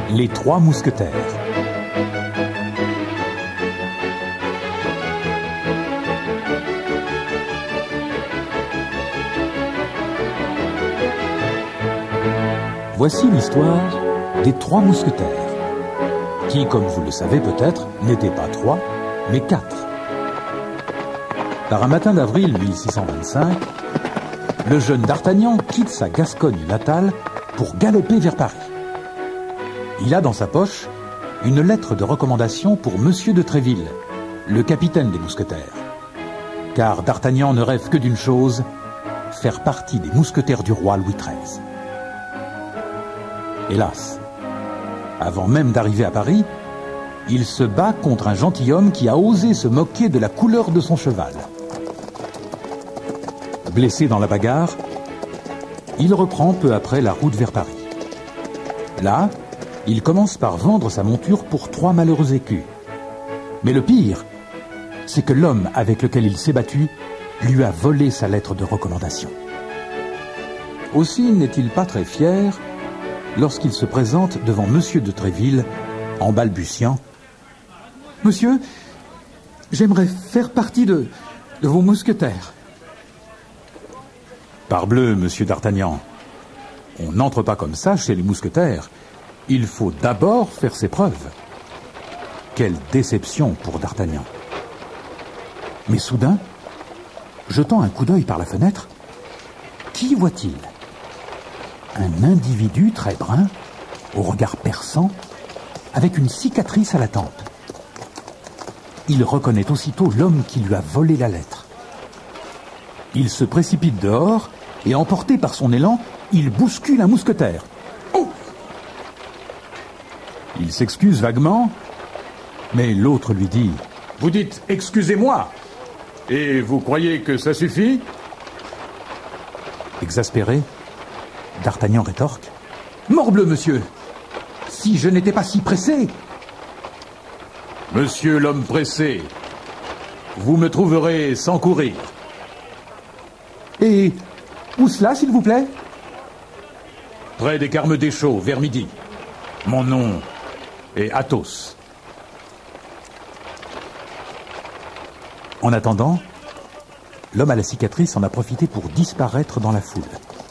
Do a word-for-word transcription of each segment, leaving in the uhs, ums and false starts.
Les Trois Mousquetaires. Voici l'histoire des Trois Mousquetaires, qui, comme vous le savez peut-être, n'étaient pas trois, mais quatre. Par un matin d'avril mille six cent vingt-cinq, le jeune D'Artagnan quitte sa Gascogne natale pour galoper vers Paris. Il a dans sa poche une lettre de recommandation pour Monsieur de Tréville, le capitaine des mousquetaires. Car D'Artagnan ne rêve que d'une chose, faire partie des mousquetaires du roi Louis treize. Hélas, avant même d'arriver à Paris, il se bat contre un gentilhomme qui a osé se moquer de la couleur de son cheval. Blessé dans la bagarre, il reprend peu après la route vers Paris. Là, il commence par vendre sa monture pour trois malheureux écus. Mais le pire, c'est que l'homme avec lequel il s'est battu lui a volé sa lettre de recommandation. Aussi n'est-il pas très fier lorsqu'il se présente devant Monsieur de Tréville en balbutiant « Monsieur, j'aimerais faire partie de, de vos mousquetaires. » Parbleu, Monsieur D'Artagnan, on n'entre pas comme ça chez les mousquetaires. Il faut d'abord faire ses preuves. Quelle déception pour D'Artagnan. Mais soudain, jetant un coup d'œil par la fenêtre, qui voit-il? Un individu très brun, au regard perçant, avec une cicatrice à la tempe. Il reconnaît aussitôt l'homme qui lui a volé la lettre. Il se précipite dehors et, emporté par son élan, il bouscule un mousquetaire. Oh! Il s'excuse vaguement, mais l'autre lui dit « Vous dites « excusez-moi » et vous croyez que ça suffit ?» Exaspéré, D'Artagnan rétorque « Morbleu, monsieur! Si je n'étais pas si pressé !»« Monsieur l'homme pressé, vous me trouverez sans courir. »« Et où cela, s'il vous plaît ?»« Près des Carmes des Chaux, vers midi. Mon nom est Athos. » En attendant, l'homme à la cicatrice en a profité pour disparaître dans la foule.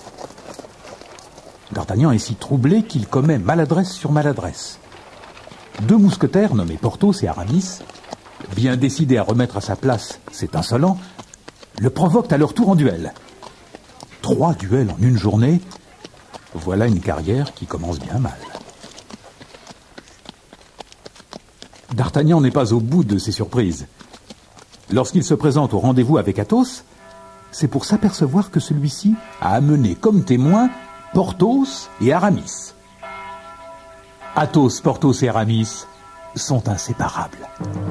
D'Artagnan est si troublé qu'il commet maladresse sur maladresse. Deux mousquetaires nommés Porthos et Aramis, bien décidés à remettre à sa place cet insolent, le provoquent à leur tour en duel. Trois duels en une journée, voilà une carrière qui commence bien mal. D'Artagnan n'est pas au bout de ses surprises. Lorsqu'il se présente au rendez-vous avec Athos, c'est pour s'apercevoir que celui-ci a amené comme témoins Porthos et Aramis. Athos, Porthos et Aramis sont inséparables.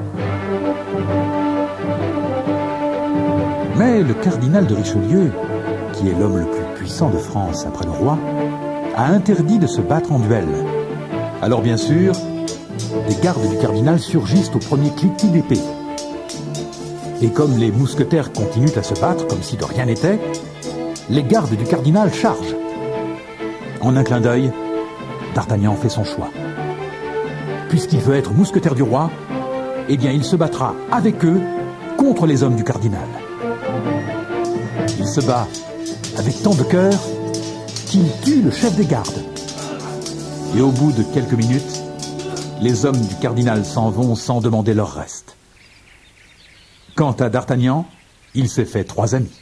Mais le cardinal de Richelieu, qui est l'homme le plus puissant de France après le roi, a interdit de se battre en duel. Alors bien sûr, les gardes du cardinal surgissent au premier cliquetis d'épée. Et comme les mousquetaires continuent à se battre comme si de rien n'était, les gardes du cardinal chargent. En un clin d'œil, D'Artagnan fait son choix. Puisqu'il veut être mousquetaire du roi, eh bien il se battra avec eux contre les hommes du cardinal. Il se bat avec tant de cœur qu'il tue le chef des gardes. Et au bout de quelques minutes, les hommes du cardinal s'en vont sans demander leur reste. Quant à D'Artagnan, il s'est fait trois amis.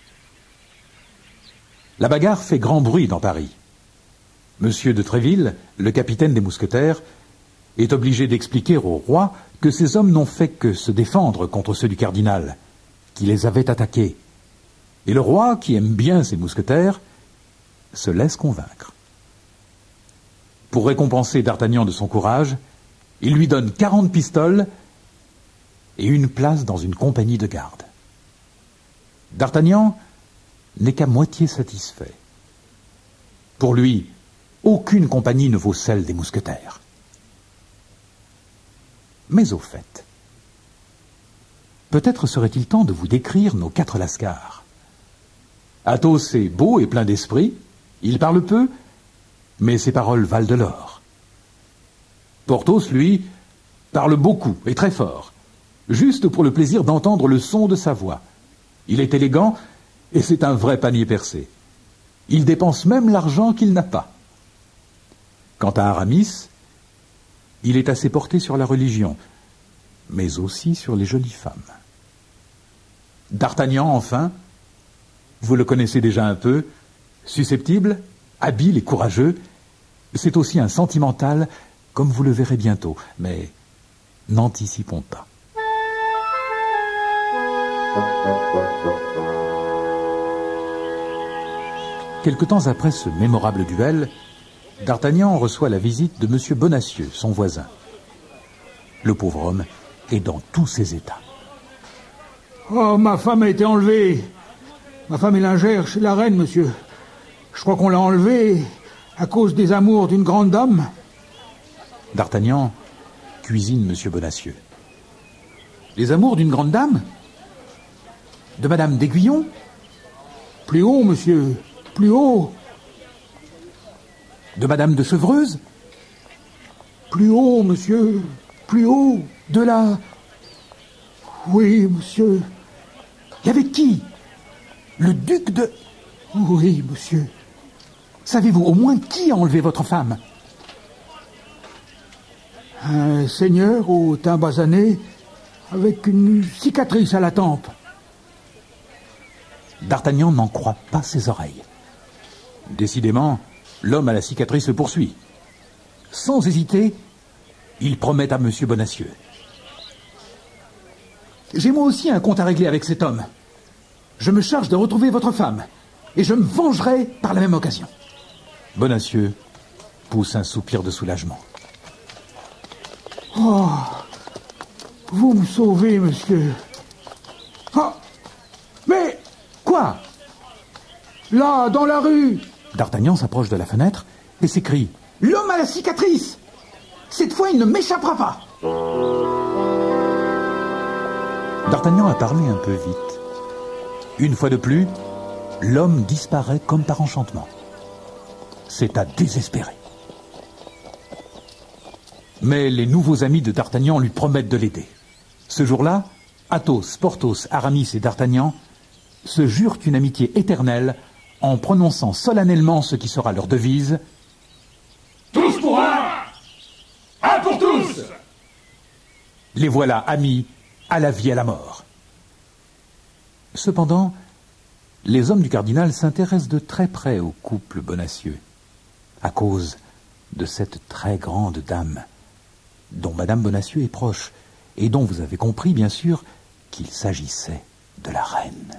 La bagarre fait grand bruit dans Paris. Monsieur de Tréville, le capitaine des mousquetaires, est obligé d'expliquer au roi que ces hommes n'ont fait que se défendre contre ceux du cardinal, qui les avaient attaqués. Et le roi, qui aime bien ses mousquetaires, se laisse convaincre. Pour récompenser D'Artagnan de son courage, il lui donne quarante pistoles et une place dans une compagnie de garde. D'Artagnan n'est qu'à moitié satisfait. Pour lui, aucune compagnie ne vaut celle des mousquetaires. Mais au fait, peut-être serait-il temps de vous décrire nos quatre lascars. Athos est beau et plein d'esprit, il parle peu, mais ses paroles valent de l'or. Porthos, lui, parle beaucoup et très fort, juste pour le plaisir d'entendre le son de sa voix. Il est élégant et c'est un vrai panier percé. Il dépense même l'argent qu'il n'a pas. Quant à Aramis, il est assez porté sur la religion, mais aussi sur les jolies femmes. D'Artagnan, enfin, vous le connaissez déjà un peu, susceptible, habile et courageux, c'est aussi un sentimental, comme vous le verrez bientôt, mais n'anticipons pas. Quelque temps après ce mémorable duel, D'Artagnan reçoit la visite de M. Bonacieux, son voisin. Le pauvre homme est dans tous ses états. Oh, ma femme a été enlevée. Ma femme est lingère chez la reine, monsieur. Je crois qu'on l'a enlevée à cause des amours d'une grande dame. D'Artagnan cuisine M. Bonacieux. Les amours d'une grande dame? De Madame d'Aiguillon? Plus haut, monsieur, plus haut. De Madame de Chevreuse? Plus haut, monsieur, plus haut. De la... Oui, monsieur. Et avec qui? Le duc de... Oui, monsieur. Savez-vous au moins qui a enlevé votre femme? Un seigneur au teint basané, avec une cicatrice à la tempe. D'Artagnan n'en croit pas ses oreilles. Décidément, l'homme à la cicatrice le poursuit. Sans hésiter, il promet à M. Bonacieux. J'ai moi aussi un compte à régler avec cet homme. Je me charge de retrouver votre femme, et je me vengerai par la même occasion. Bonacieux pousse un soupir de soulagement. Oh, vous me sauvez, monsieur. Ah, mais... Quoi? Là, dans la rue. D'Artagnan s'approche de la fenêtre et s'écrie: l'homme à la cicatrice! Cette fois, il ne m'échappera pas! D'Artagnan a parlé un peu vite. Une fois de plus, l'homme disparaît comme par enchantement. C'est à désespérer. Mais les nouveaux amis de D'Artagnan lui promettent de l'aider. Ce jour-là, Athos, Porthos, Aramis et D'Artagnan se jurent une amitié éternelle en prononçant solennellement ce qui sera leur devise: tous pour un, un pour tous. Les voilà amis à la vie et à la mort. Cependant, les hommes du cardinal s'intéressent de très près au couple Bonacieux, à cause de cette très grande dame, dont Madame Bonacieux est proche, et dont vous avez compris, bien sûr, qu'il s'agissait de la reine.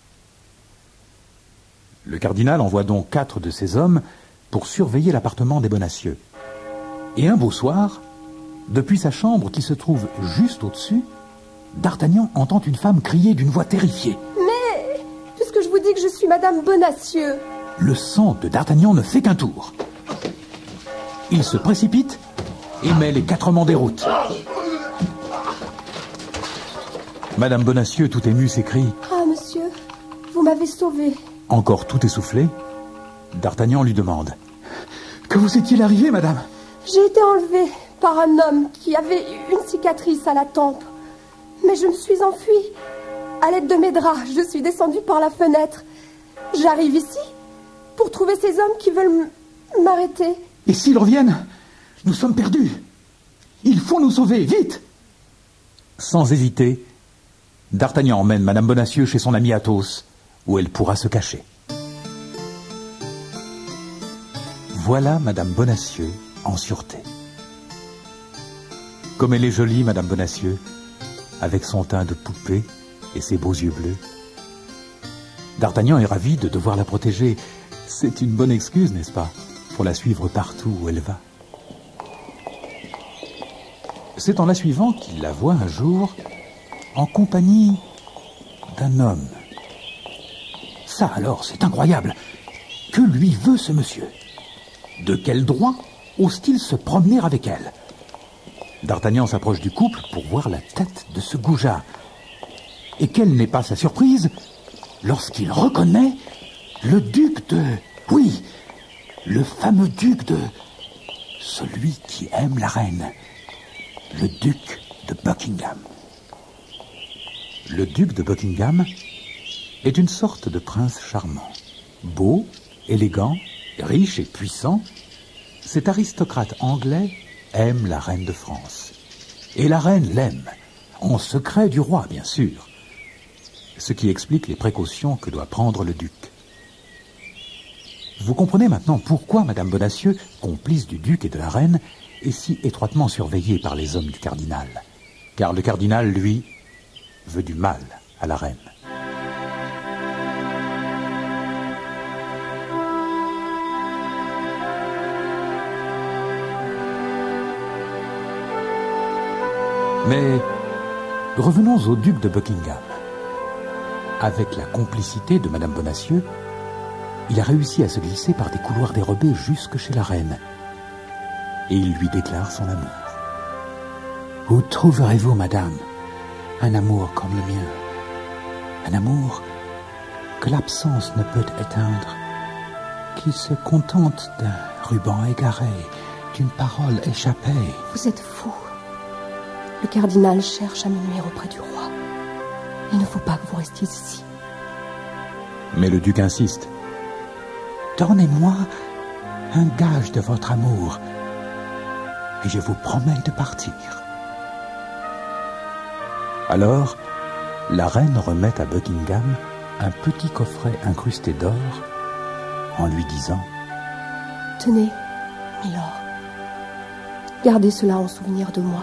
Le cardinal envoie donc quatre de ses hommes pour surveiller l'appartement des Bonacieux. Et un beau soir, depuis sa chambre qui se trouve juste au-dessus, D'Artagnan entend une femme crier d'une voix terrifiée: mais, puisque je vous dis que je suis Madame Bonacieux. Le sang de D'Artagnan ne fait qu'un tour. Il se précipite et met les quatre hommes en déroute. Madame Bonacieux, tout émue, s'écrie: ah, monsieur, vous m'avez sauvé. Encore tout essoufflé, D'Artagnan lui demande: que vous est-il arrivé, madame? J'ai été enlevée par un homme qui avait une cicatrice à la tempe. Mais je me suis enfuie. À l'aide de mes draps, je suis descendue par la fenêtre. J'arrive ici pour trouver ces hommes qui veulent m'arrêter. Et s'ils reviennent, nous sommes perdus. Il faut nous sauver, vite! Sans hésiter, D'Artagnan emmène Madame Bonacieux chez son ami Athos, où elle pourra se cacher. Voilà Madame Bonacieux en sûreté. Comme elle est jolie, Madame Bonacieux, avec son teint de poupée et ses beaux yeux bleus. D'Artagnan est ravi de devoir la protéger. C'est une bonne excuse, n'est-ce pas, pour la suivre partout où elle va. C'est en la suivant qu'il la voit un jour en compagnie d'un homme. Ça alors, c'est incroyable. Que lui veut ce monsieur? De quel droit ose-t-il se promener avec elle? D'Artagnan s'approche du couple pour voir la tête de ce goujat. Et quelle n'est pas sa surprise lorsqu'il reconnaît le duc de... Oui, le fameux duc de... celui qui aime la reine, le duc de Buckingham. Le duc de Buckingham est une sorte de prince charmant. Beau, élégant, riche et puissant, cet aristocrate anglais aime la reine de France. Et la reine l'aime, en secret du roi, bien sûr. Ce qui explique les précautions que doit prendre le duc. Vous comprenez maintenant pourquoi Madame Bonacieux, complice du duc et de la reine, est si étroitement surveillée par les hommes du cardinal. Car le cardinal, lui, veut du mal à la reine. Mais revenons au duc de Buckingham. Avec la complicité de Madame Bonacieux, il a réussi à se glisser par des couloirs dérobés jusque chez la reine. Et il lui déclare son amour. « Où trouverez-vous, madame, un amour comme le mien? Un amour que l'absence ne peut éteindre, qui se contente d'un ruban égaré, d'une parole échappée. » Vous êtes fou. Le cardinal cherche à me nuire auprès du roi. Il ne faut pas que vous restiez ici. Mais le duc insiste. « Donnez-moi un gage de votre amour, et je vous promets de partir. » Alors, la reine remet à Buckingham un petit coffret incrusté d'or en lui disant « Tenez, milord, gardez cela en souvenir de moi. »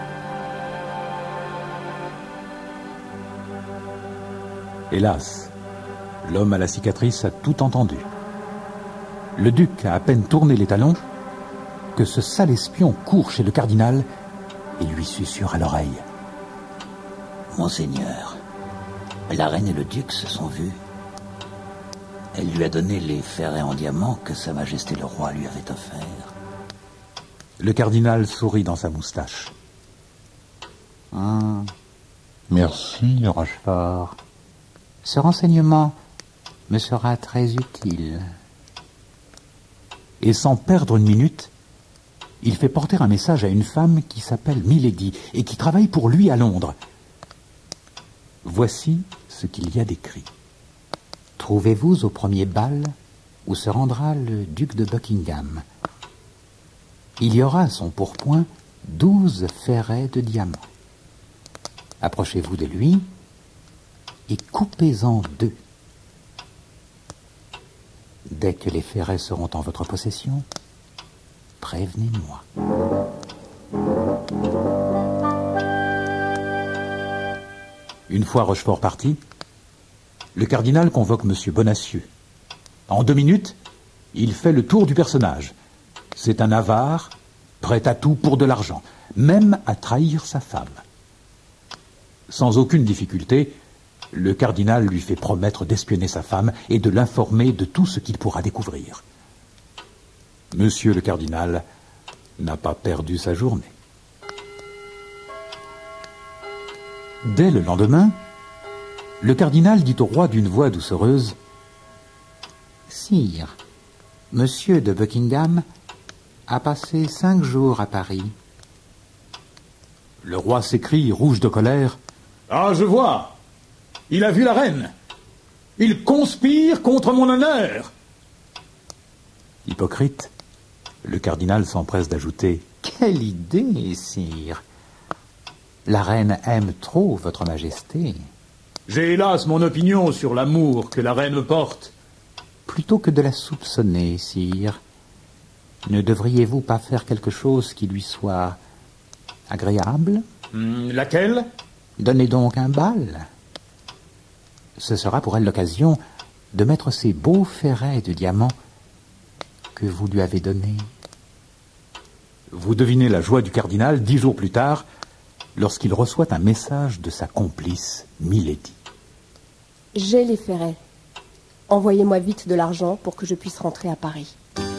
Hélas, l'homme à la cicatrice a tout entendu. Le duc a à peine tourné les talons que ce sale espion court chez le cardinal et lui susurre à l'oreille. « Monseigneur, la reine et le duc se sont vus. Elle lui a donné les ferrets en diamant que Sa Majesté le roi lui avait offerts. » Le cardinal sourit dans sa moustache. « Ah, merci, Rochefort. Ce renseignement me sera très utile. » Et sans perdre une minute, il fait porter un message à une femme qui s'appelle Milady et qui travaille pour lui à Londres. Voici ce qu'il y a d'écrit. « Trouvez-vous au premier bal où se rendra le duc de Buckingham. Il y aura à son pourpoint douze ferrets de diamants. Approchez-vous de lui et coupez-en deux. Dès que les ferrets seront en votre possession, prévenez-moi. » Une fois Rochefort parti, le cardinal convoque M. Bonacieux. En deux minutes, il fait le tour du personnage. C'est un avare, prêt à tout pour de l'argent, même à trahir sa femme. Sans aucune difficulté, le cardinal lui fait promettre d'espionner sa femme et de l'informer de tout ce qu'il pourra découvrir. Monsieur le cardinal n'a pas perdu sa journée. Dès le lendemain, le cardinal dit au roi d'une voix doucereuse « Sire, monsieur de Buckingham a passé cinq jours à Paris. » Le roi s'écrie, rouge de colère « Ah, je vois! Il a vu la reine! Il conspire contre mon honneur !» Hypocrite, le cardinal s'empresse d'ajouter « Quelle idée, sire! La reine aime trop votre majesté. » J'ai hélas mon opinion sur l'amour que la reine me porte. Plutôt que de la soupçonner, sire, ne devriez-vous pas faire quelque chose qui lui soit agréable? Hum, laquelle? Donnez donc un bal. Ce sera pour elle l'occasion de mettre ces beaux ferrets de diamants que vous lui avez donnés. Vous devinez la joie du cardinal dix jours plus tard, lorsqu'il reçoit un message de sa complice, Milady. J'ai les ferrets. Envoyez-moi vite de l'argent pour que je puisse rentrer à Paris.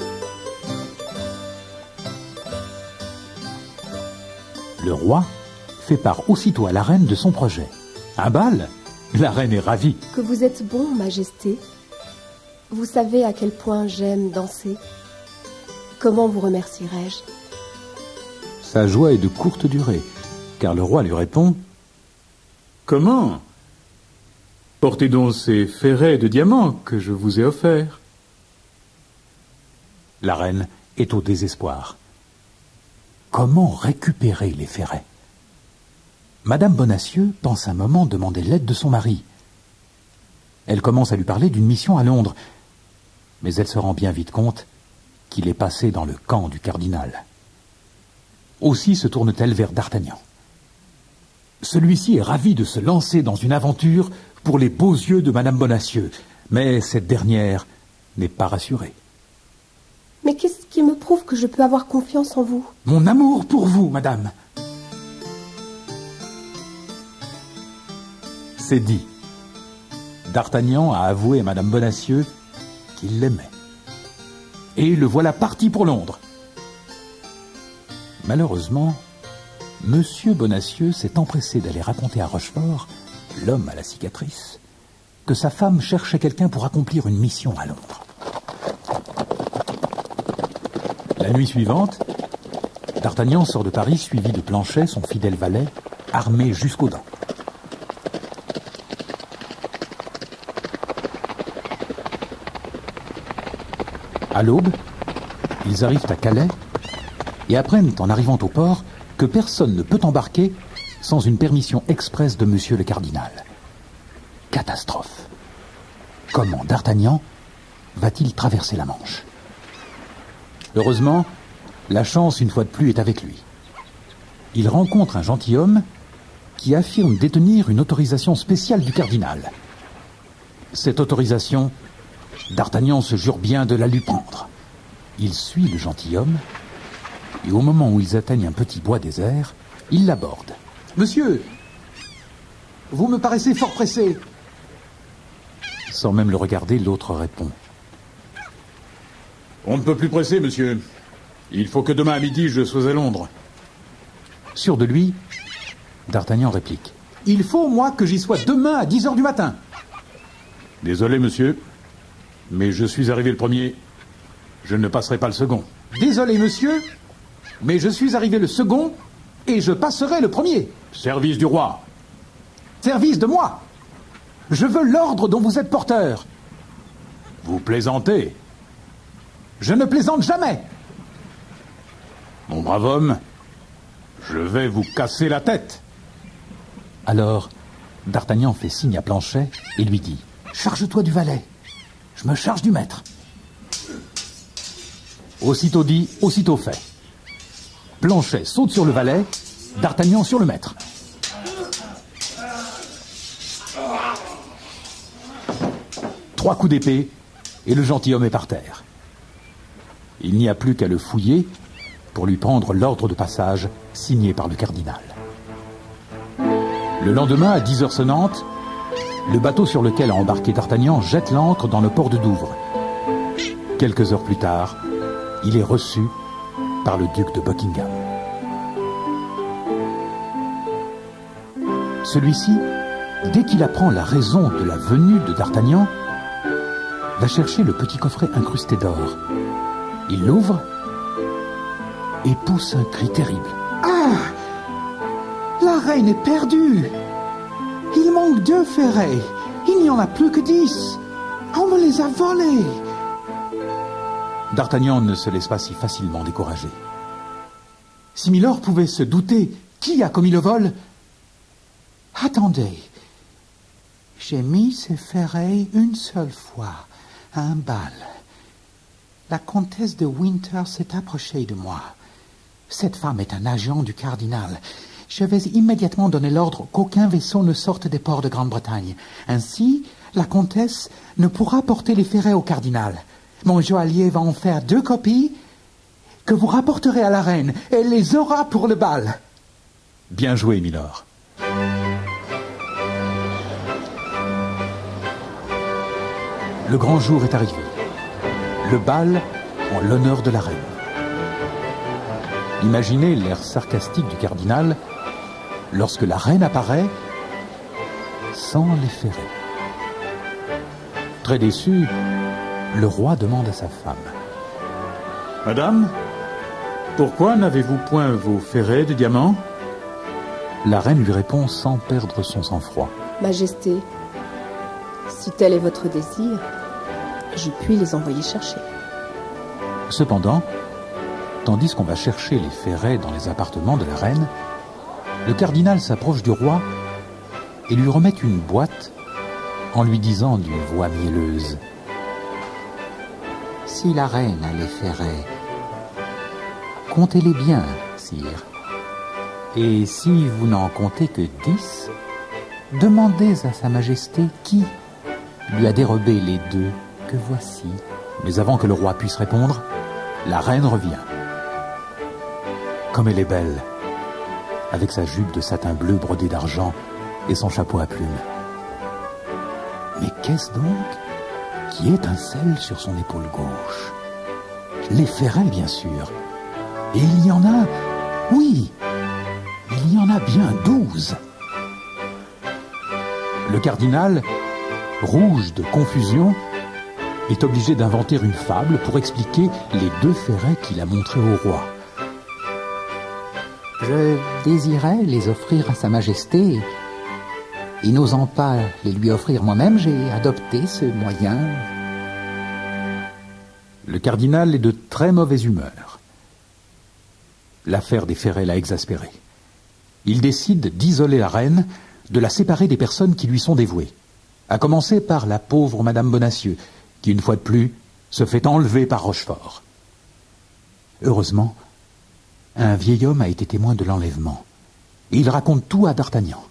Le roi fait part aussitôt à la reine de son projet. Un bal? La reine est ravie. Que vous êtes bon, Majesté. Vous savez à quel point j'aime danser. Comment vous remercierai-je? Sa joie est de courte durée, car le roi lui répond: Comment? Portez donc ces ferrets de diamants que je vous ai offerts. La reine est au désespoir. Comment récupérer les ferrets? Madame Bonacieux pense un moment demander l'aide de son mari. Elle commence à lui parler d'une mission à Londres, mais elle se rend bien vite compte qu'il est passé dans le camp du cardinal. Aussi se tourne-t-elle vers D'Artagnan. Celui-ci est ravi de se lancer dans une aventure pour les beaux yeux de Madame Bonacieux, mais cette dernière n'est pas rassurée. Mais qu'est-ce qui me prouve que je peux avoir confiance en vous? Mon amour pour vous, madame. C'est dit. D'Artagnan a avoué à Madame Bonacieux qu'il l'aimait. Et le voilà parti pour Londres. Malheureusement, Monsieur Bonacieux s'est empressé d'aller raconter à Rochefort, l'homme à la cicatrice, que sa femme cherchait quelqu'un pour accomplir une mission à Londres. La nuit suivante, D'Artagnan sort de Paris suivi de Planchet, son fidèle valet, armé jusqu'aux dents. À l'aube, ils arrivent à Calais et apprennent en arrivant au port que personne ne peut embarquer sans une permission expresse de monsieur le cardinal. Catastrophe. Comment D'Artagnan va-t-il traverser la Manche? Heureusement, la chance, une fois de plus, est avec lui. Il rencontre un gentilhomme qui affirme détenir une autorisation spéciale du cardinal. Cette autorisation, D'Artagnan se jure bien de la lui prendre. Il suit le gentilhomme, et au moment où ils atteignent un petit bois désert, il l'aborde. « Monsieur, vous me paraissez fort pressé. » Sans même le regarder, l'autre répond. On ne peut plus presser, monsieur. Il faut que demain à midi, je sois à Londres. Sûr de lui, D'Artagnan réplique. « Il faut, moi, que j'y sois demain à dix heures du matin. » Désolé, monsieur, mais je suis arrivé le premier. Je ne passerai pas le second. « Désolé, monsieur, mais je suis arrivé le second et je passerai le premier. »« Service du roi. »« Service de moi. Je veux l'ordre dont vous êtes porteur. »« Vous plaisantez. »« Je ne plaisante jamais. »« Mon brave homme, je vais vous casser la tête. » Alors, D'Artagnan fait signe à Planchet et lui dit « Charge-toi du valet. Je me charge du maître. » Aussitôt dit, aussitôt fait. Planchet saute sur le valet, D'Artagnan sur le maître. Trois coups d'épée, et le gentilhomme est par terre. Il n'y a plus qu'à le fouiller pour lui prendre l'ordre de passage signé par le cardinal. Le lendemain, à dix heures sonnantes, le bateau sur lequel a embarqué D'Artagnan jette l'ancre dans le port de Douvres. Quelques heures plus tard, il est reçu par le duc de Buckingham. Celui-ci, dès qu'il apprend la raison de la venue de D'Artagnan, va chercher le petit coffret incrusté d'or. Il l'ouvre et pousse un cri terrible. « Ah! La reine est perdue! Il manque deux ferrets. Il n'y en a plus que dix. On me les a volés. » D'Artagnan ne se laisse pas si facilement décourager. Si Milord pouvait se douter qui a commis le vol... Attendez. J'ai mis ces ferrets une seule fois, à un bal. La comtesse de Winter s'est approchée de moi. Cette femme est un agent du cardinal. Je vais immédiatement donner l'ordre qu'aucun vaisseau ne sorte des ports de Grande-Bretagne. Ainsi, la comtesse ne pourra porter les ferrets au cardinal. Mon joaillier va en faire deux copies que vous rapporterez à la reine. Elle les aura pour le bal. Bien joué, Milord. Le grand jour est arrivé. Le bal en l'honneur de la reine. Imaginez l'air sarcastique du cardinal lorsque la reine apparaît sans les ferrets. Très déçu, le roi demande à sa femme. « Madame, pourquoi n'avez-vous point vos ferrets de diamants? La reine lui répond sans perdre son sang-froid. Majesté, si tel est votre désir, je puis les envoyer chercher. Cependant, tandis qu'on va chercher les ferrets dans les appartements de la reine, le cardinal s'approche du roi et lui remet une boîte en lui disant d'une voix mielleuse: « Si la reine a les ferrets, comptez-les bien, sire. Et si vous n'en comptez que dix, demandez à sa majesté qui lui a dérobé les deux que voici. » Mais avant que le roi puisse répondre, la reine revient. Comme elle est belle, avec sa jupe de satin bleu brodée d'argent et son chapeau à plumes. Mais qu'est-ce donc qui étincelle sur son épaule gauche? Les ferrets, bien sûr. Et il y en a, oui, il y en a bien douze. Le cardinal, rouge de confusion, est obligé d'inventer une fable pour expliquer les deux ferrets qu'il a montrés au roi. Je désirais les offrir à sa majesté, et n'osant pas les lui offrir moi-même, j'ai adopté ce moyen. Le cardinal est de très mauvaise humeur. L'affaire des ferrets l'a exaspéré. Il décide d'isoler la reine, de la séparer des personnes qui lui sont dévouées, à commencer par la pauvre Madame Bonacieux, qui, une fois de plus, se fait enlever par Rochefort. Heureusement, un vieil homme a été témoin de l'enlèvement, et il raconte tout à D'Artagnan.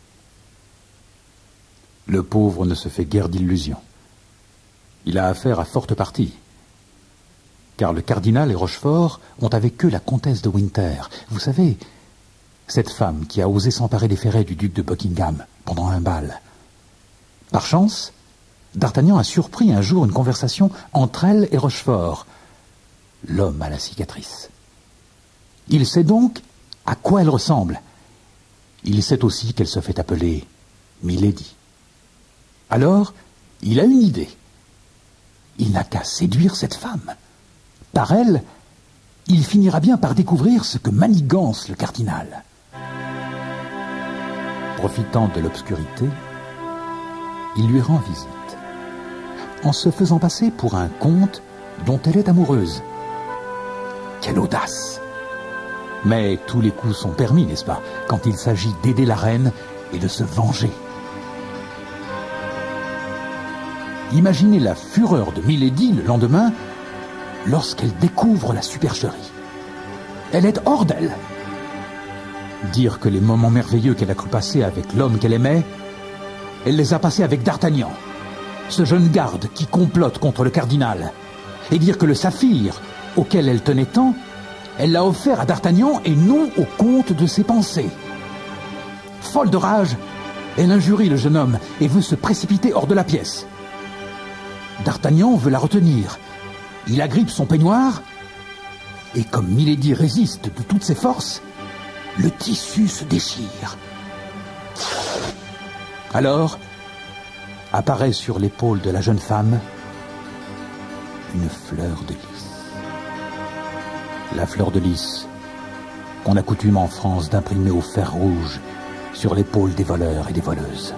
Le pauvre ne se fait guère d'illusions. Il a affaire à forte partie, car le cardinal et Rochefort ont avec eux la comtesse de Winter. Vous savez, cette femme qui a osé s'emparer des ferrets du duc de Buckingham pendant un bal. Par chance, D'Artagnan a surpris un jour une conversation entre elle et Rochefort, l'homme à la cicatrice. Il sait donc à quoi elle ressemble. Il sait aussi qu'elle se fait appeler Milady. Alors, il a une idée. Il n'a qu'à séduire cette femme. Par elle, il finira bien par découvrir ce que manigance le cardinal. Profitant de l'obscurité, il lui rend visite, en se faisant passer pour un comte dont elle est amoureuse. Quelle audace! Mais tous les coups sont permis, n'est-ce pas, quand il s'agit d'aider la reine et de se venger. Imaginez la fureur de Milady le lendemain lorsqu'elle découvre la supercherie. Elle est hors d'elle. Dire que les moments merveilleux qu'elle a cru passer avec l'homme qu'elle aimait, elle les a passés avec D'Artagnan, ce jeune garde qui complote contre le cardinal, et dire que le saphir auquel elle tenait tant, elle l'a offert à D'Artagnan et non au comte de ses pensées. Folle de rage, elle injurie le jeune homme et veut se précipiter hors de la pièce. D'Artagnan veut la retenir. Il agrippe son peignoir, et comme Milady résiste de toutes ses forces, le tissu se déchire. Alors, apparaît sur l'épaule de la jeune femme une fleur de lys. La fleur de lys qu'on a coutume en France d'imprimer au fer rouge sur l'épaule des voleurs et des voleuses.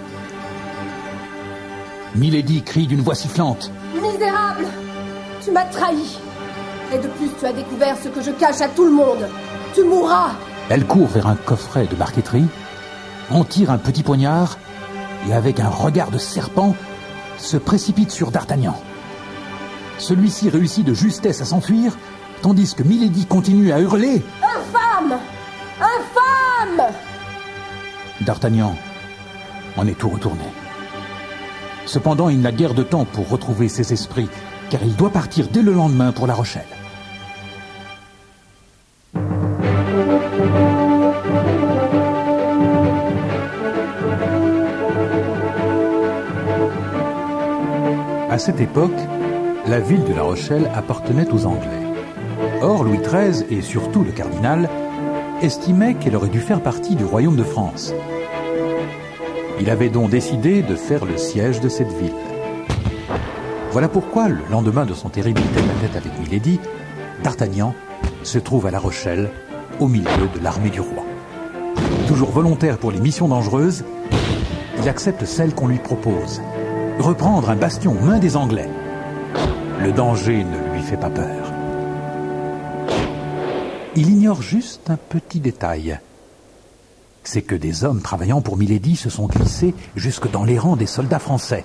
Milady crie d'une voix sifflante: Misérable! Tu m'as trahi! Et de plus, tu as découvert ce que je cache à tout le monde. Tu mourras! Elle court vers un coffret de marqueterie, en tire un petit poignard, et avec un regard de serpent, se précipite sur D'Artagnan. Celui-ci réussit de justesse à s'enfuir, tandis que Milady continue à hurler: Infâme! Infâme! D'Artagnan en est tout retourné. Cependant, il n'a guère de temps pour retrouver ses esprits, car il doit partir dès le lendemain pour La Rochelle. À cette époque, la ville de La Rochelle appartenait aux Anglais. Or, Louis treize, et surtout le cardinal, estimaient qu'elle aurait dû faire partie du royaume de France. Il avait donc décidé de faire le siège de cette ville. Voilà pourquoi, le lendemain de son terrible tête-à-tête avec Milady, D'Artagnan se trouve à La Rochelle, au milieu de l'armée du roi. Toujours volontaire pour les missions dangereuses, il accepte celle qu'on lui propose. Reprendre un bastion aux mains des Anglais. Le danger ne lui fait pas peur. Il ignore juste un petit détail. C'est que des hommes travaillant pour Milady se sont glissés jusque dans les rangs des soldats français.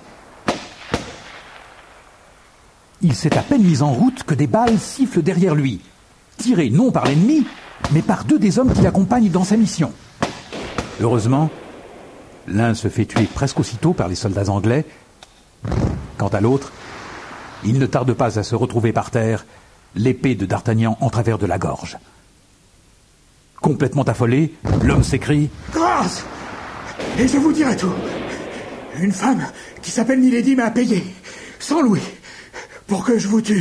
Il s'est à peine mis en route que des balles sifflent derrière lui, tirées non par l'ennemi, mais par deux des hommes qui l'accompagnent dans sa mission. Heureusement, l'un se fait tuer presque aussitôt par les soldats anglais. Quant à l'autre, il ne tarde pas à se retrouver par terre, l'épée de D'Artagnan en travers de la gorge. Complètement affolé, l'homme s'écrie « Grâce! Et je vous dirai tout. Une femme qui s'appelle Milady m'a payé cent louis pour que je vous tue. »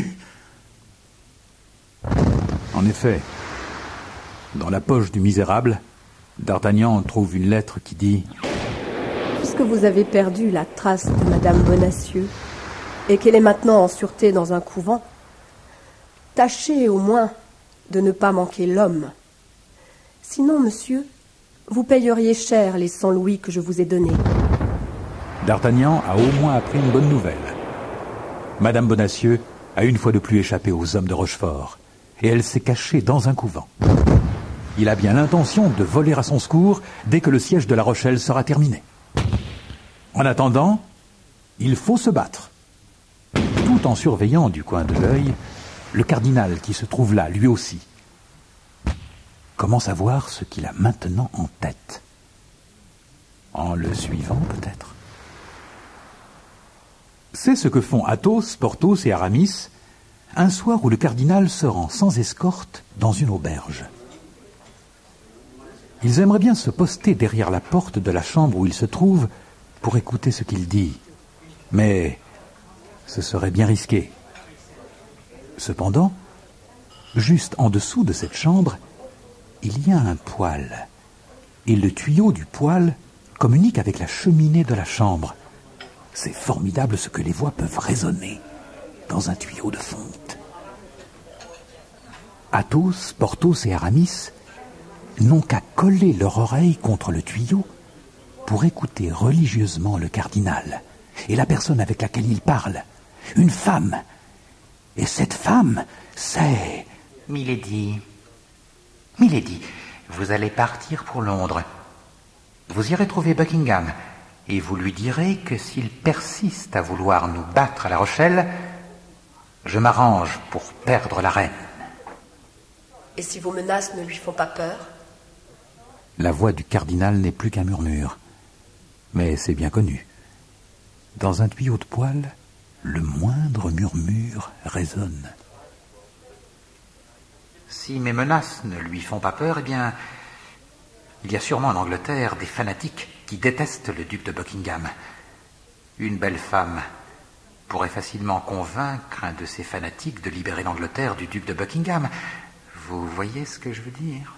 En effet, dans la poche du misérable, D'Artagnan trouve une lettre qui dit « Puisque vous avez perdu la trace de Madame Bonacieux et qu'elle est maintenant en sûreté dans un couvent, tâchez au moins de ne pas manquer l'homme. Sinon, monsieur, vous payeriez cher les cent louis que je vous ai donnés. » D'Artagnan a au moins appris une bonne nouvelle. Madame Bonacieux a une fois de plus échappé aux hommes de Rochefort, et elle s'est cachée dans un couvent. Il a bien l'intention de voler à son secours dès que le siège de La Rochelle sera terminé. En attendant, il faut se battre. Tout en surveillant du coin de l'œil le cardinal qui se trouve là, lui aussi. Comment savoir ce qu'il a maintenant en tête? En le suivant, peut-être? C'est ce que font Athos, Porthos et Aramis un soir où le cardinal se rend sans escorte dans une auberge. Ils aimeraient bien se poster derrière la porte de la chambre où il se trouve pour écouter ce qu'il dit. Mais ce serait bien risqué. Cependant, juste en dessous de cette chambre, il y a un poêle. Et le tuyau du poêle communique avec la cheminée de la chambre. C'est formidable ce que les voix peuvent résonner dans un tuyau de fonte. Athos, Porthos et Aramis n'ont qu'à coller leur oreille contre le tuyau pour écouter religieusement le cardinal et la personne avec laquelle il parle, une femme. Et cette femme, c'est... Milady. Milady, vous allez partir pour Londres. Vous irez trouver Buckingham et vous lui direz que s'il persiste à vouloir nous battre à La Rochelle, je m'arrange pour perdre la reine. Et si vos menaces ne lui font pas peur? La voix du cardinal n'est plus qu'un murmure. Mais c'est bien connu. Dans un tuyau de poêle, le moindre murmure résonne. Si mes menaces ne lui font pas peur, eh bien, il y a sûrement en Angleterre des fanatiques qui détestent le duc de Buckingham. Une belle femme pourrait facilement convaincre un de ces fanatiques de libérer l'Angleterre du duc de Buckingham. Vous voyez ce que je veux dire?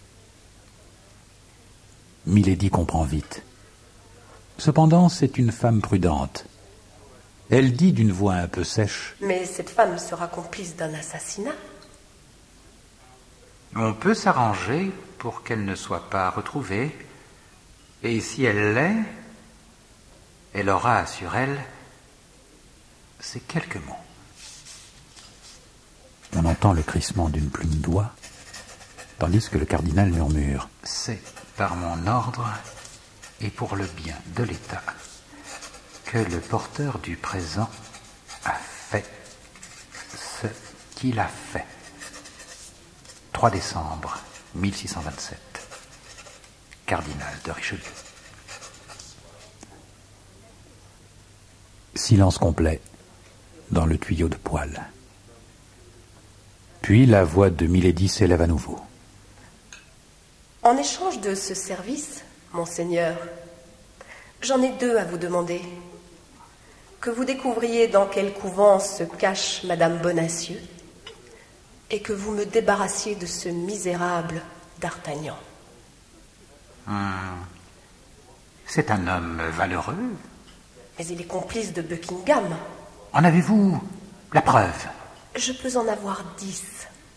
Milady comprend vite. Cependant, c'est une femme prudente. Elle dit d'une voix un peu sèche. Mais cette femme sera complice d'un assassinat. On peut s'arranger pour qu'elle ne soit pas retrouvée. Et si elle l'est, elle aura sur elle ces quelques mots. On entend le crissement d'une plume d'oie, tandis que le cardinal murmure. C'est par mon ordre et pour le bien de l'État que le porteur du présent a fait ce qu'il a fait. trois décembre mille six cent vingt-sept, cardinal de Richelieu. Silence complet dans le tuyau de poêle. Puis la voix de Milady s'élève à nouveau. En échange de ce service, monseigneur, j'en ai deux à vous demander. Que vous découvriez dans quel couvent se cache Madame Bonacieux et que vous me débarrassiez de ce misérable D'Artagnan. Hum. C'est un homme valeureux. Mais il est complice de Buckingham. En avez-vous la preuve? Je peux en avoir dix.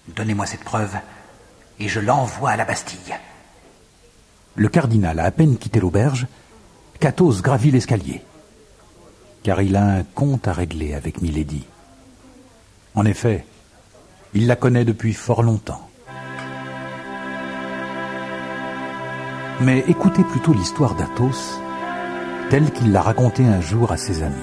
Donnez-moi cette preuve, et je l'envoie à la Bastille. Le cardinal a à peine quitté l'auberge qu'Athos gravit l'escalier, car il a un compte à régler avec Milady. En effet, il la connaît depuis fort longtemps. Mais écoutez plutôt l'histoire d'Athos, telle qu'il l'a racontée un jour à ses amis.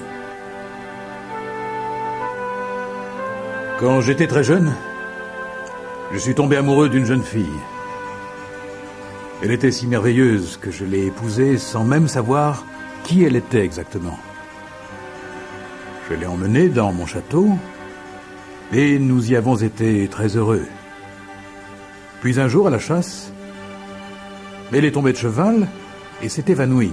Quand j'étais très jeune, je suis tombé amoureux d'une jeune fille. Elle était si merveilleuse que je l'ai épousée sans même savoir qui elle était exactement. Je l'ai emmenée dans mon château et nous y avons été très heureux. Puis un jour, à la chasse, elle est tombée de cheval et s'est évanouie.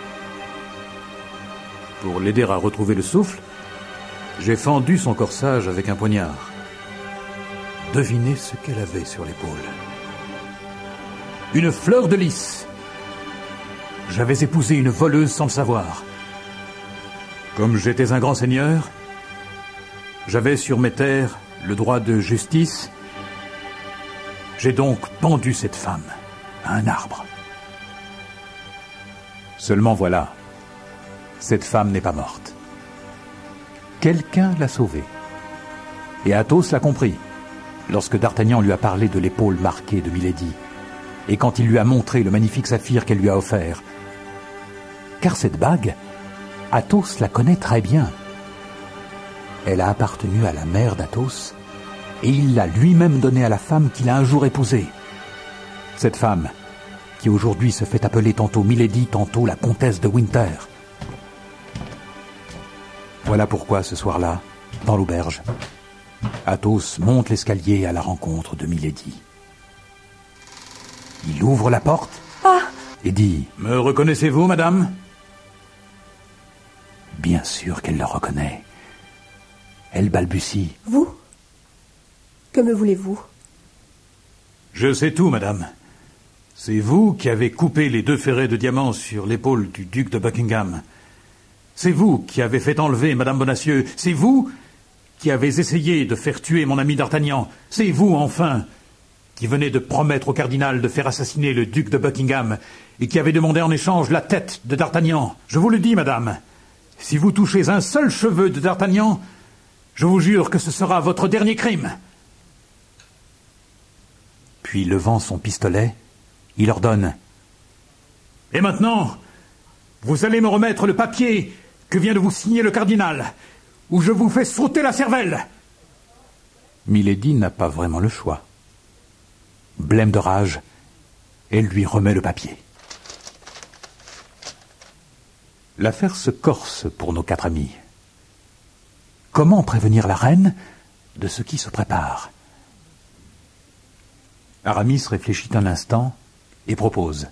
Pour l'aider à retrouver le souffle, j'ai fendu son corsage avec un poignard. Devinez ce qu'elle avait sur l'épaule. Une fleur de lys. J'avais épousé une voleuse sans le savoir. Comme j'étais un grand seigneur, j'avais sur mes terres le droit de justice. J'ai donc pendu cette femme à un arbre. Seulement voilà, cette femme n'est pas morte. Quelqu'un l'a sauvée. Et Athos l'a compris, lorsque D'Artagnan lui a parlé de l'épaule marquée de Milady, et quand il lui a montré le magnifique saphir qu'elle lui a offert. Car cette bague, Athos la connaît très bien. Elle a appartenu à la mère d'Athos, et il l'a lui-même donnée à la femme qu'il a un jour épousée. Cette femme, qui aujourd'hui se fait appeler tantôt Milady, tantôt la comtesse de Winter. Voilà pourquoi, ce soir-là, dans l'auberge, Athos monte l'escalier à la rencontre de Milady. Il ouvre la porte Ah et dit « Me reconnaissez-vous, madame ?» Bien sûr qu'elle le reconnaît. Elle balbutie. « Vous? Que me voulez-vous » Je sais tout, madame. C'est vous qui avez coupé les deux ferrets de diamants sur l'épaule du duc de Buckingham. C'est vous qui avez fait enlever madame Bonacieux. C'est vous qui avez essayé de faire tuer mon ami D'Artagnan. C'est vous, enfin, qui venez de promettre au cardinal de faire assassiner le duc de Buckingham et qui avez demandé en échange la tête de D'Artagnan. Je vous le dis, madame, si vous touchez un seul cheveu de D'Artagnan, je vous jure que ce sera votre dernier crime. Puis, levant son pistolet, il ordonne « Et maintenant, vous allez me remettre le papier que vient de vous signer le cardinal, ou je vous fais sauter la cervelle !» Milady n'a pas vraiment le choix. Blême de rage, elle lui remet le papier. L'affaire se corse pour nos quatre amis. Comment prévenir la reine de ce qui se prépare? Aramis réfléchit un instant et propose.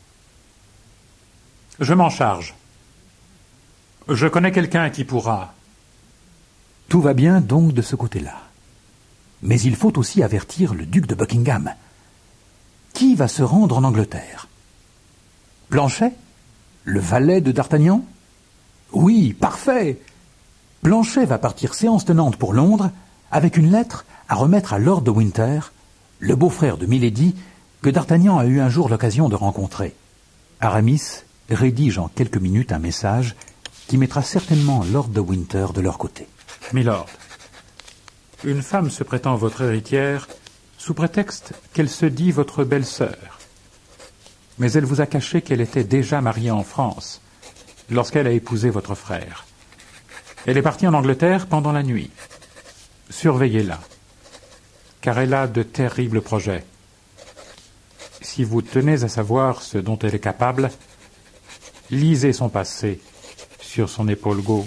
« Je m'en charge. Je connais quelqu'un qui pourra. » Tout va bien donc de ce côté-là. Mais il faut aussi avertir le duc de Buckingham. Qui va se rendre en Angleterre? Planchet? Le valet de D'Artagnan? Oui, parfait! Planchet va partir séance tenante pour Londres avec une lettre à remettre à Lord de Winter, le beau-frère de Milady, que D'Artagnan a eu un jour l'occasion de rencontrer. Aramis rédige en quelques minutes un message qui mettra certainement Lord de Winter de leur côté. « Milord, une femme se prétend votre héritière sous prétexte qu'elle se dit votre belle-sœur. Mais elle vous a caché qu'elle était déjà mariée en France lorsqu'elle a épousé votre frère. Elle est partie en Angleterre pendant la nuit. Surveillez-la, car elle a de terribles projets. Si vous tenez à savoir ce dont elle est capable, lisez son passé sur son épaule gauche. »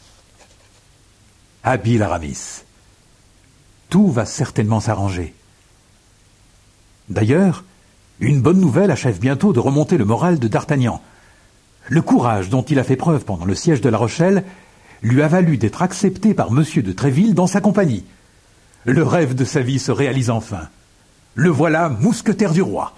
Habile Aramis. Tout va certainement s'arranger. D'ailleurs, une bonne nouvelle achève bientôt de remonter le moral de D'Artagnan. Le courage dont il a fait preuve pendant le siège de La Rochelle lui a valu d'être accepté par Monsieur de Tréville dans sa compagnie. Le rêve de sa vie se réalise enfin. Le voilà mousquetaire du roi.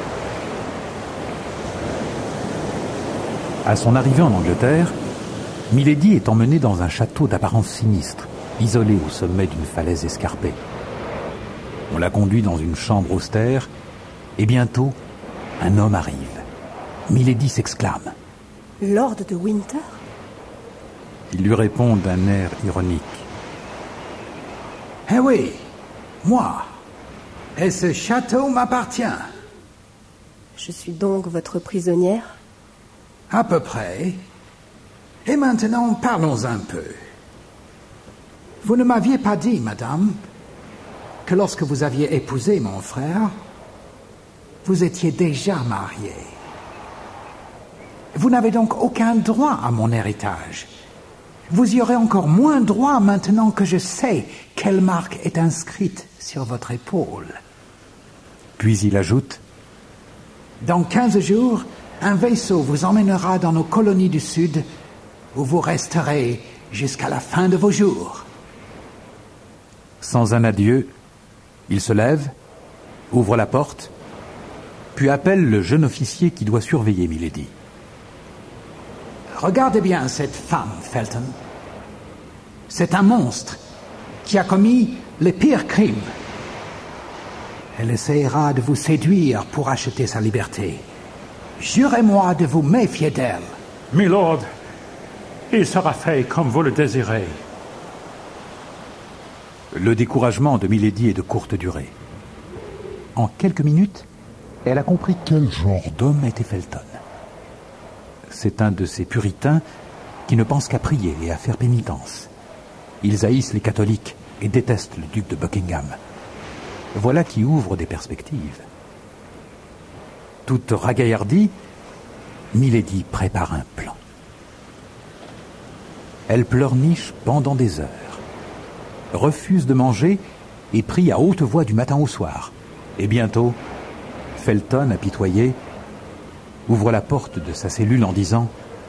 À son arrivée en Angleterre, Milady est emmenée dans un château d'apparence sinistre, isolé au sommet d'une falaise escarpée. On la conduit dans une chambre austère, et bientôt, un homme arrive. Milady s'exclame. « Lord de Winter ?» Il lui répond d'un air ironique. « Eh oui, moi. Et ce château m'appartient. » « Je suis donc votre prisonnière ?»« À peu près. Et maintenant, parlons un peu. Vous ne m'aviez pas dit, madame, que lorsque vous aviez épousé mon frère, vous étiez déjà mariée. Vous n'avez donc aucun droit à mon héritage. Vous y aurez encore moins droit maintenant que je sais quelle marque est inscrite sur votre épaule. » Puis il ajoute. « Dans quinze jours, un vaisseau vous emmènera dans nos colonies du Sud, où vous resterez jusqu'à la fin de vos jours. » Sans un adieu, il se lève, ouvre la porte, puis appelle le jeune officier qui doit surveiller Milady. « Regardez bien cette femme, Felton. C'est un monstre qui a commis les pires crimes. Elle essaiera de vous séduire pour acheter sa liberté. Jurez-moi de vous méfier d'elle. »« Milord, il sera fait comme vous le désirez. » Le découragement de Milady est de courte durée. En quelques minutes, elle a compris quel genre d'homme était Felton. C'est un de ces puritains qui ne pensent qu'à prier et à faire pénitence. Ils haïssent les catholiques et détestent le duc de Buckingham. Voilà qui ouvre des perspectives. Toute ragaillardie, Milady prépare un plan. Elle pleurniche pendant des heures, refuse de manger et prie à haute voix du matin au soir. Et bientôt, Felton, apitoyé, ouvre la porte de sa cellule en disant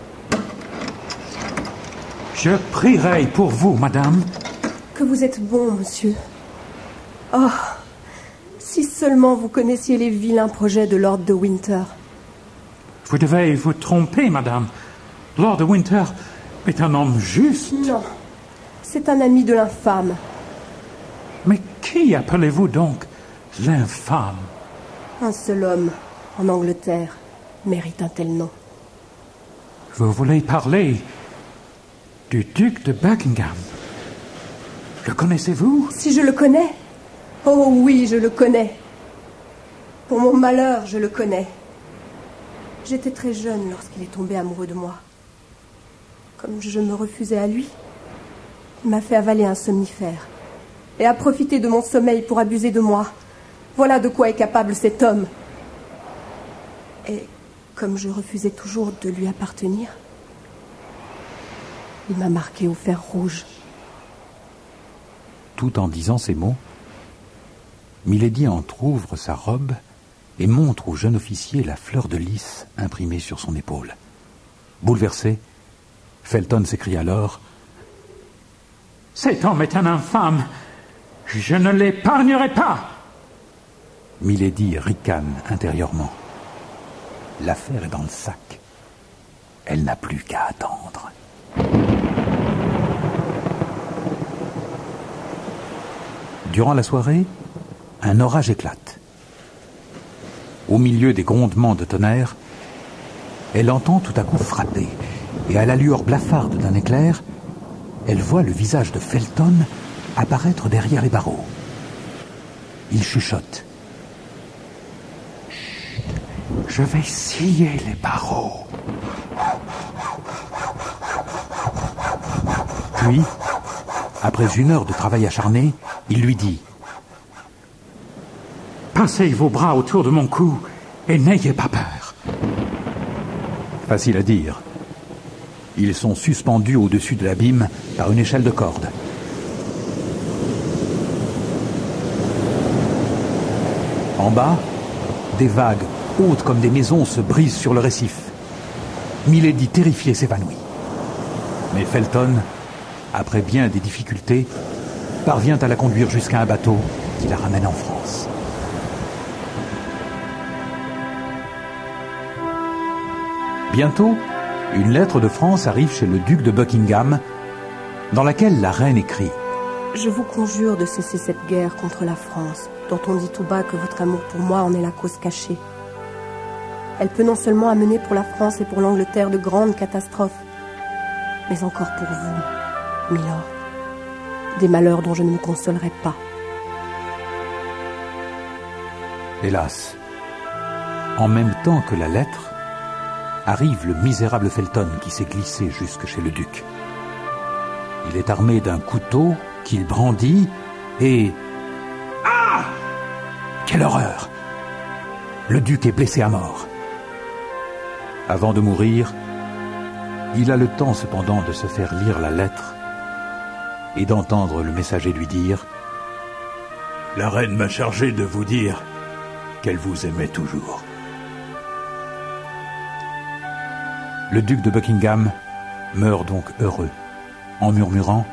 « Je prierai pour vous, madame. »« Que vous êtes bon, monsieur. Oh, si seulement vous connaissiez les vilains projets de Lord de Winter. » Vous devez vous tromper, madame. Lord de Winter est un homme juste. Non, c'est un ami de l'infâme. Mais qui appelez-vous donc l'infâme? Un seul homme, en Angleterre, mérite un tel nom. Vous voulez parler du duc de Buckingham? Le connaissez-vous? Si je le connais? Oh oui, je le connais. Pour mon malheur, je le connais. J'étais très jeune lorsqu'il est tombé amoureux de moi. Comme je me refusais à lui, il m'a fait avaler un somnifère et a profité de mon sommeil pour abuser de moi. Voilà de quoi est capable cet homme. Et comme je refusais toujours de lui appartenir, il m'a marqué au fer rouge. Tout en disant ces mots, Milady entr'ouvre sa robe et montre au jeune officier la fleur de lys imprimée sur son épaule. Bouleversé, Felton s'écrie alors « Cet homme est un infâme. Je ne l'épargnerai pas. » Milady ricane intérieurement. L'affaire est dans le sac. Elle n'a plus qu'à attendre. Durant la soirée, un orage éclate. Au milieu des grondements de tonnerre, elle entend tout à coup frapper, et à la lueur blafarde d'un éclair, elle voit le visage de Felton apparaître derrière les barreaux. Il chuchote. « Chut, je vais scier les barreaux. » Puis, après une heure de travail acharné, il lui dit « Passez vos bras autour de mon cou et n'ayez pas peur. » Facile à dire. Ils sont suspendus au-dessus de l'abîme par une échelle de corde. En bas, des vagues hautes comme des maisons se brisent sur le récif. Milady, terrifiée, s'évanouit. Mais Felton, après bien des difficultés, parvient à la conduire jusqu'à un bateau qui la ramène en France. Bientôt, une lettre de France arrive chez le duc de Buckingham, dans laquelle la reine écrit « Je vous conjure de cesser cette guerre contre la France, dont on dit tout bas que votre amour pour moi en est la cause cachée. Elle peut non seulement amener pour la France et pour l'Angleterre de grandes catastrophes, mais encore pour vous, milord, des malheurs dont je ne me consolerai pas. » Hélas, en même temps que la lettre, arrive le misérable Felton qui s'est glissé jusque chez le duc. Il est armé d'un couteau qu'il brandit et... Ah! Quelle horreur! Le duc est blessé à mort. Avant de mourir, il a le temps cependant de se faire lire la lettre et d'entendre le messager lui dire « La reine m'a chargé de vous dire qu'elle vous aimait toujours. » Le duc de Buckingham meurt donc heureux, en murmurant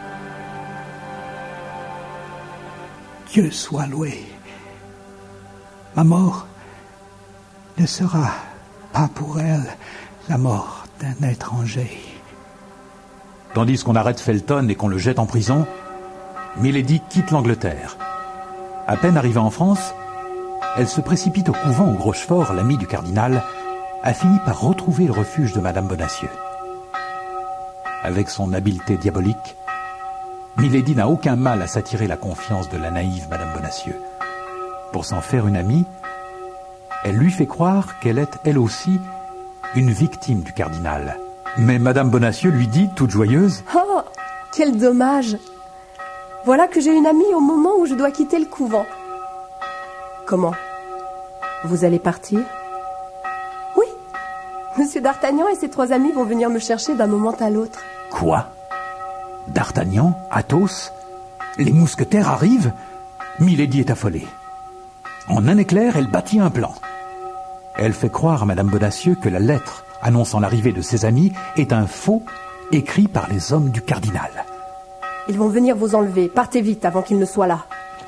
« Dieu soit loué. Ma mort ne sera pas pour elle la mort d'un étranger. » Tandis qu'on arrête Felton et qu'on le jette en prison, Milady quitte l'Angleterre. À peine arrivée en France, elle se précipite au couvent où Rochefort, l'ami du cardinal, a fini par retrouver le refuge de Madame Bonacieux. Avec son habileté diabolique, Milady n'a aucun mal à s'attirer la confiance de la naïve Madame Bonacieux. Pour s'en faire une amie, elle lui fait croire qu'elle est, elle aussi, une victime du cardinal. Mais Madame Bonacieux lui dit, toute joyeuse, « Oh, quel dommage! Voilà que j'ai une amie au moment où je dois quitter le couvent. Comment? Vous allez partir? Oui. Monsieur d'Artagnan et ses trois amis vont venir me chercher d'un moment à l'autre. » Quoi? D'Artagnan? Athos? Les mousquetaires arrivent? Milady est affolée. En un éclair, elle bâtit un plan. Elle fait croire à Madame Bonacieux que la lettre annonçant l'arrivée de ses amis est un faux écrit par les hommes du cardinal. Ils vont venir vous enlever. Partez vite avant qu'ils ne soient là.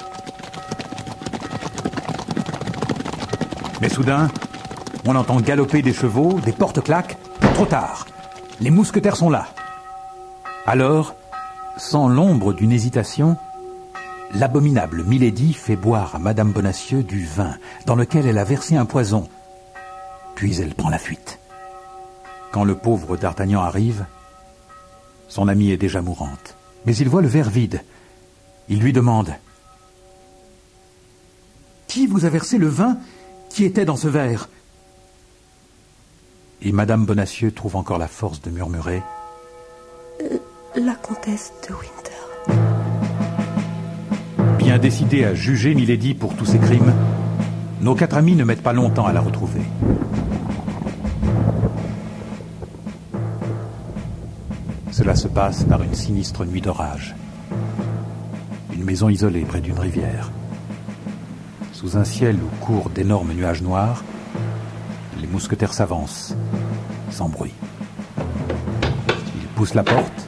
Mais soudain, on entend galoper des chevaux, des portes claquent. Trop tard. Les mousquetaires sont là. Alors, sans l'ombre d'une hésitation, l'abominable Milady fait boire à Madame Bonacieux du vin dans lequel elle a versé un poison. Puis elle prend la fuite. Quand le pauvre d'Artagnan arrive, son amie est déjà mourante. Mais il voit le verre vide. Il lui demande « Qui vous a versé le vin qui était dans ce verre ?» Et Madame Bonacieux trouve encore la force de murmurer euh, « La comtesse de Winter. » Bien décidée à juger Milady pour tous ses crimes, nos quatre amis ne mettent pas longtemps à la retrouver. Cela se passe par une sinistre nuit d'orage. Une maison isolée près d'une rivière. Sous un ciel où courent d'énormes nuages noirs, les mousquetaires s'avancent, sans bruit. Ils poussent la porte,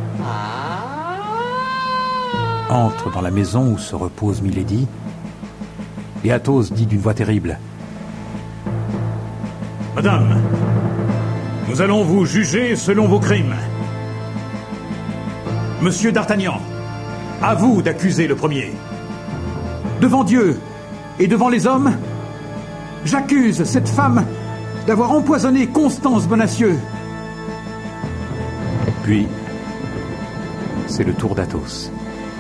entrent dans la maison où se repose Milady, et Athos dit d'une voix terrible « Madame, nous allons vous juger selon vos crimes. Monsieur d'Artagnan, à vous d'accuser le premier. » « Devant Dieu et devant les hommes, j'accuse cette femme d'avoir empoisonné Constance Bonacieux. » Puis, c'est le tour d'Athos.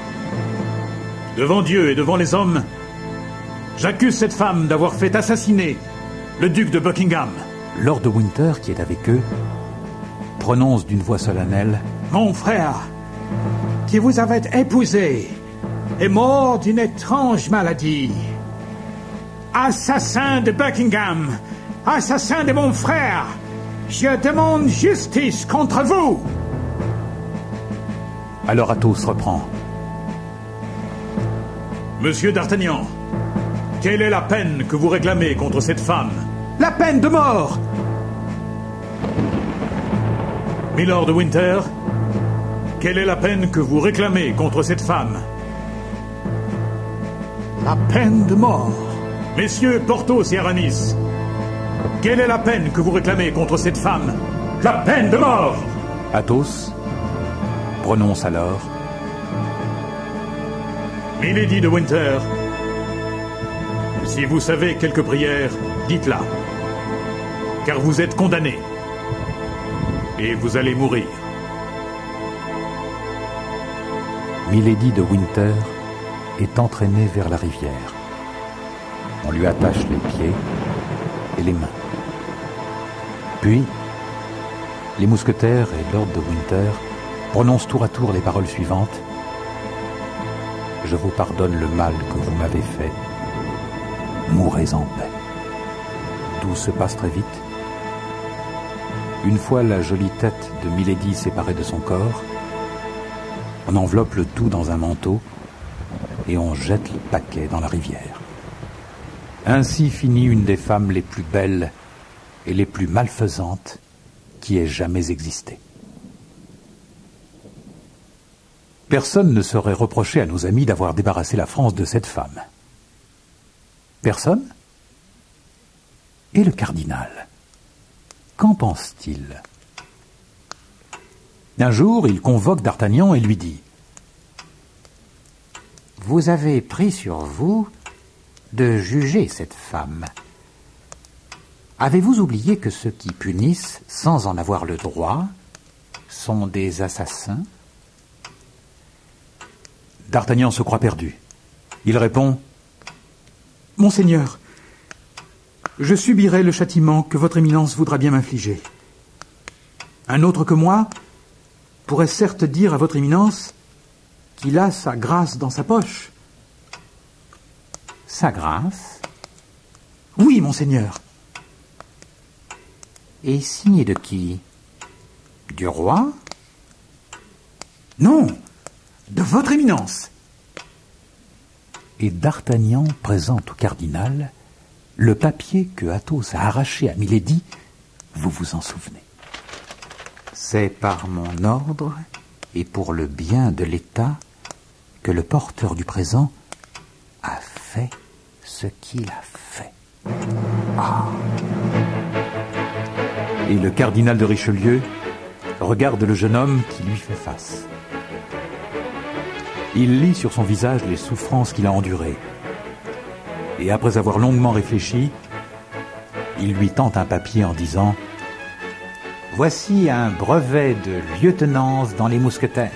« Devant Dieu et devant les hommes, j'accuse cette femme d'avoir fait assassiner le duc de Buckingham. » Lord de Winter, qui est avec eux, prononce d'une voix solennelle « Mon frère, qui vous avait épousé, est mort d'une étrange maladie. Assassin de Buckingham, assassin de mon frère, je demande justice contre vous. » Alors Athos reprend. « Monsieur d'Artagnan, quelle est la peine que vous réclamez contre cette femme? »« La peine de mort !»« Milord de Winter, quelle est la peine que vous réclamez contre cette femme? »« La peine de mort. » Messieurs Porthos et Aramis, quelle est la peine que vous réclamez contre cette femme? la peine de mort. Athos prononce alors: Milady de Winter, si vous savez quelques prières, dites-la, car vous êtes condamné et vous allez mourir. Milady de Winter est entraînée vers la rivière. On lui attache les pieds et les mains. Puis, les mousquetaires et Lord de Winter prononcent tour à tour les paroles suivantes: Je vous pardonne le mal que vous m'avez fait. Mourez en paix. Tout se passe très vite. Une fois la jolie tête de Milady séparée de son corps, on enveloppe le tout dans un manteau et on jette le paquet dans la rivière. Ainsi finit une des femmes les plus belles et les plus malfaisantes qui ait jamais existé. Personne ne saurait reprocher à nos amis d'avoir débarrassé la France de cette femme. Personne? Et le cardinal? Qu'en pense-t-il? Un jour, il convoque D'Artagnan et lui dit: Vous avez pris sur vous de juger cette femme. Avez-vous oublié que ceux qui punissent sans en avoir le droit sont des assassins? D'Artagnan se croit perdu. Il répond: Monseigneur, je subirai le châtiment que votre éminence voudra bien m'infliger. Un autre que moi pourrait certes dire à votre éminence qu'il a sa grâce dans sa poche. Sa grâce? Oui, monseigneur. Et signé de qui? Du roi? Non, de votre éminence. Et D'Artagnan présente au cardinal le papier que Athos a arraché à Milady, vous vous en souvenez. C'est par mon ordre et pour le bien de l'État que le porteur du présent a fait ce qu'il a fait. Ah. Et le cardinal de Richelieu regarde le jeune homme qui lui fait face. Il lit sur son visage les souffrances qu'il a endurées. Et après avoir longuement réfléchi, il lui tend un papier en disant: Voici un brevet de lieutenance dans les mousquetaires.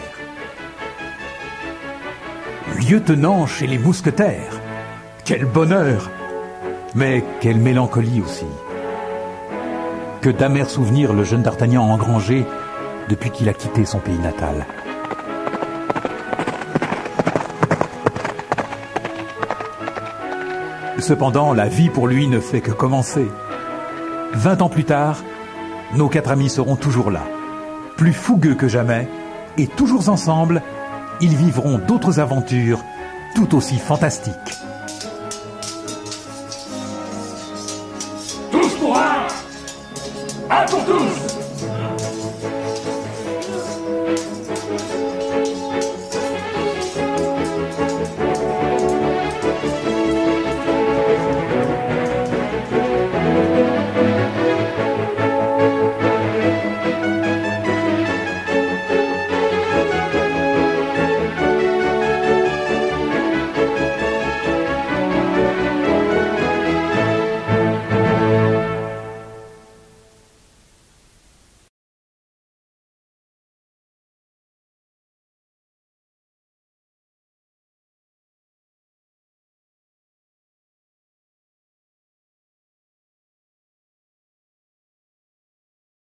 Lieutenant chez les mousquetaires! Quel bonheur! Mais quelle mélancolie aussi! Que d'amers souvenirs le jeune D'Artagnan a engrangés depuis qu'il a quitté son pays natal. Cependant, la vie pour lui ne fait que commencer. Vingt ans plus tard, nos quatre amis seront toujours là, plus fougueux que jamais, et toujours ensemble, ils vivront d'autres aventures tout aussi fantastiques.